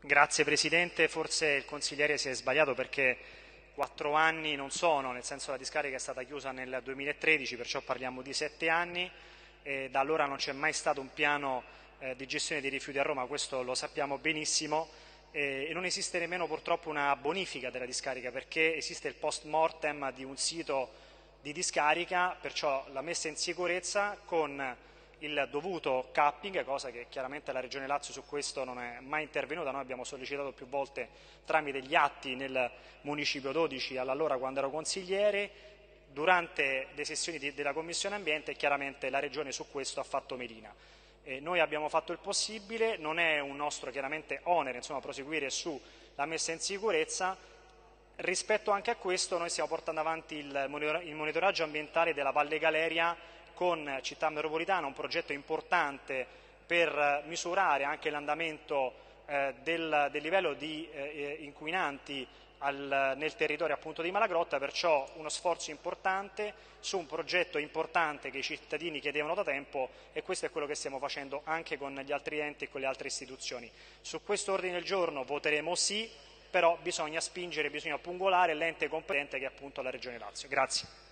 Grazie Presidente, forse il consigliere si è sbagliato perché 4 anni non sono, nel senso la discarica è stata chiusa nel 2013, perciò parliamo di 7 anni e da allora non c'è mai stato un piano di gestione dei rifiuti a Roma, questo lo sappiamo benissimo e non esiste nemmeno purtroppo una bonifica della discarica perché esiste il post mortem di un sito di discarica, perciò la messa in sicurezza con il dovuto capping, cosa che chiaramente la Regione Lazio su questo non è mai intervenuta. Noi abbiamo sollecitato più volte tramite gli atti nel Municipio 12 all'allora quando ero consigliere, durante le sessioni della Commissione Ambiente, e chiaramente la Regione su questo ha fatto melina. Noi abbiamo fatto il possibile, non è un nostro chiaramente onere proseguire sulla messa in sicurezza. Rispetto anche a questo noi stiamo portando avanti il monitoraggio ambientale della Valle Galeria con Città Metropolitana, un progetto importante per misurare anche l'andamento del livello di inquinanti nel territorio appunto di Malagrotta, perciò uno sforzo importante su un progetto importante che i cittadini chiedevano da tempo e questo è quello che stiamo facendo anche con gli altri enti e con le altre istituzioni. Su questo ordine del giorno voteremo sì, però bisogna spingere, bisogna pungolare l'ente competente che è appunto la Regione Lazio. Grazie.